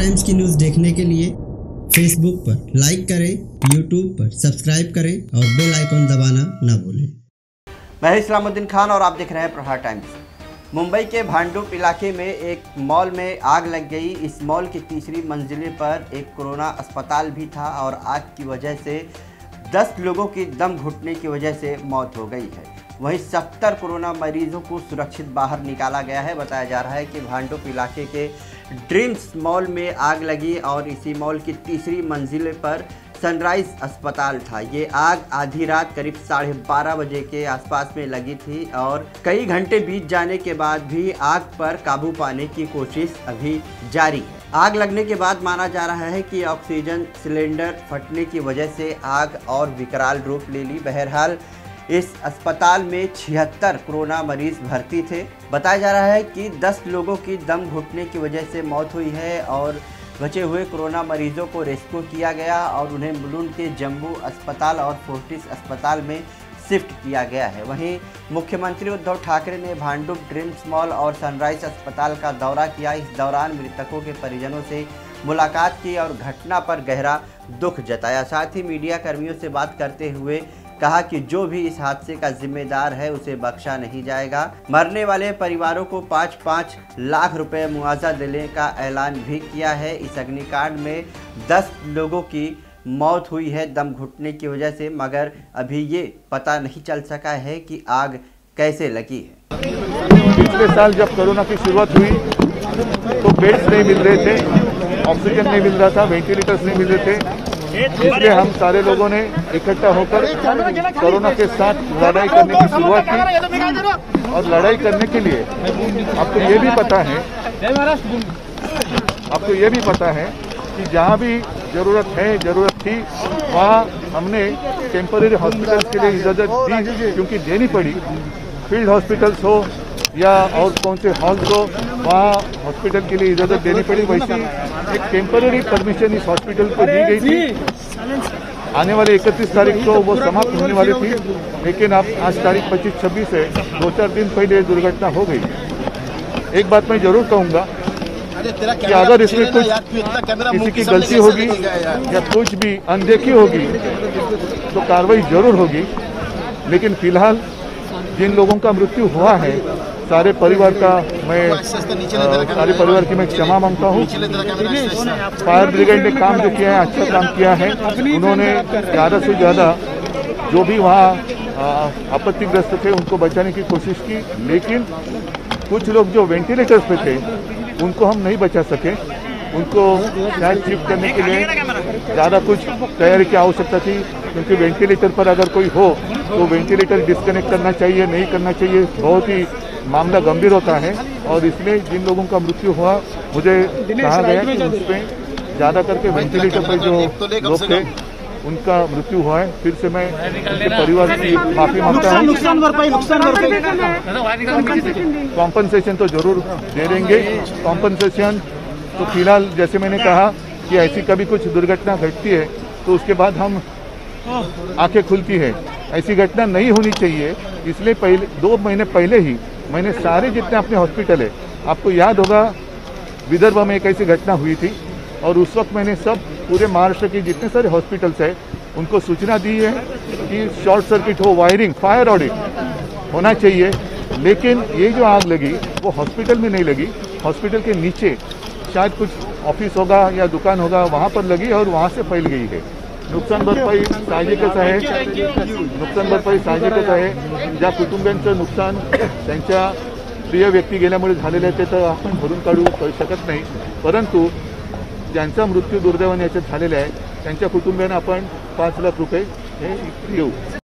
Times की news देखने के लिए फेसबुक पर लाइक करें, यूट्यूब पर सब्सक्राइब करें और बेल आइकन दबाना ना भूलें। मैं इस्लामुद्दीन खान और आप देख रहे हैं प्रहार टाइम्स। मुंबई के भांडुप इलाके में एक मॉल में आग लग गई। इस मॉल की तीसरी मंजिले पर एक कोरोना अस्पताल भी था और आग की वजह से 10 लोगों की दम घुटने की वजह से मौत हो गई है। वहीं 70 कोरोना मरीजों को सुरक्षित बाहर निकाला गया है। बताया जा रहा है कि भांडुप इलाके के ड्रीम्स मॉल में आग लगी और इसी मॉल की तीसरी मंजिले पर सनराइज अस्पताल था। ये आग आधी रात करीब 12:30 बजे के आसपास में लगी थी और कई घंटे बीत जाने के बाद भी आग पर काबू पाने की कोशिश अभी जारी है। आग लगने के बाद माना जा रहा है कि ऑक्सीजन सिलेंडर फटने की वजह से आग और विकराल रूप ले ली। बहरहाल इस अस्पताल में 76 कोरोना मरीज भर्ती थे। बताया जा रहा है कि 10 लोगों की दम घुटने की वजह से मौत हुई है और बचे हुए कोरोना मरीजों को रेस्क्यू किया गया और उन्हें मुलुंड के जम्बू अस्पताल और फोर्टिस अस्पताल में शिफ्ट किया गया है। वहीं मुख्यमंत्री उद्धव ठाकरे ने भांडुप ड्रीम्स मॉल और सनराइज अस्पताल का दौरा किया। इस दौरान मृतकों के परिजनों से मुलाकात की और घटना पर गहरा दुख जताया। साथ ही मीडिया कर्मियों से बात करते हुए कहा कि जो भी इस हादसे का जिम्मेदार है उसे बख्शा नहीं जाएगा। मरने वाले परिवारों को 5-5 लाख रुपए मुआवजा देने का ऐलान भी किया है। इस अग्निकांड में 10 लोगों की मौत हुई है दम घुटने की वजह से, मगर अभी ये पता नहीं चल सका है कि आग कैसे लगी है। पिछले साल जब कोरोना की शुरुआत हुई तो बेड्स नहीं मिल रहे थे, ऑक्सीजन नहीं मिल रहा था, वेंटिलेटर्स नहीं मिल रहे थे। इसलिए हम सारे लोगों ने इकट्ठा होकर कोरोना के साथ लड़ाई करने की शुरुआत की। और लड़ाई करने के लिए आपको ये भी पता है कि जहाँ भी जरूरत थी वहाँ हमने टेम्पररी हॉस्पिटल्स के लिए इजाज़त दी, क्योंकि देनी पड़ी। फील्ड हॉस्पिटल्स हो या और कौन से हॉल्स हो, वहाँ हॉस्पिटल के लिए इजाज़त देनी पड़ी। वैसे एक टेम्पररी परमिशन इस हॉस्पिटल को दी गई थी। आने वाले 31 तारीख को वो समाप्त होने वाली थी, लेकिन अब आज तारीख 25-26 है, 2-4 दिन पहले दुर्घटना हो गई। एक बात मैं जरूर कहूँगा कि अगर इसमें कुछ किसी की गलती होगी या कुछ भी अनदेखी होगी तो कार्रवाई जरूर होगी। लेकिन फिलहाल जिन लोगों का मृत्यु हुआ है, सारे परिवार की मैं क्षमा मांगता हूँ। फायर ब्रिगेड ने काम जो किया है, अच्छा काम किया है। उन्होंने ज़्यादा से ज़्यादा जो भी वहाँ आपत्तिग्रस्त थे उनको बचाने की कोशिश की, लेकिन कुछ लोग जो वेंटिलेटर्स पे थे उनको हम नहीं बचा सके। उनको शायद शिफ्ट करने के लिए ज़्यादा कुछ तैयारी की आवश्यकता थी, क्योंकि वेंटिलेटर पर अगर कोई हो तो वेंटिलेटर डिस्कनेक्ट करना चाहिए, नहीं करना चाहिए, बहुत ही मामला गंभीर होता है। और इसलिए जिन लोगों का मृत्यु हुआ, मुझे कहा गया कि उसमें ज़्यादा करके वेंटिलेटर पर जो लोग थे उनका मृत्यु हुआ है। फिर से मैं उनके परिवार की माफ़ी मांगता हूँ। कॉम्पनसेशन तो जरूर दे देंगे। कॉम्पनसेशन तो फिलहाल जैसे मैंने कहा कि ऐसी कभी कुछ दुर्घटना घटती है तो उसके बाद हम आंखें खुलती है। ऐसी घटना नहीं होनी चाहिए, इसलिए 2 महीने पहले ही मैंने सारे जितने अपने हॉस्पिटल है, आपको याद होगा विदर्भ में एक ऐसी घटना हुई थी और उस वक्त मैंने सब पूरे महाराष्ट्र के जितने सारे हॉस्पिटल्स हैं उनको सूचना दी है कि शॉर्ट सर्किट हो, वायरिंग, फायर ऑडिट होना चाहिए। लेकिन ये जो आग लगी वो हॉस्पिटल में नहीं लगी, हॉस्पिटल के नीचे शायद कुछ ऑफिस होगा या दुकान होगा, वहाँ पर लगी और वहाँ से फैल गई है। नुकसान भरपाई साहजिकच आहे। ज्या कुटुंबियांचं नुकसान त्यांच्या प्रिय व्यक्ती गेल्यामुळे झालेलं आहे ते तर आपण भरून काढू शकत नाही, परंतु ज्यांचा मृत्यू दुर्दैवाने याच्यात झालेला आहे त्यांच्या कुटुंबियांना आपण 5 लाख रुपये हे देऊ।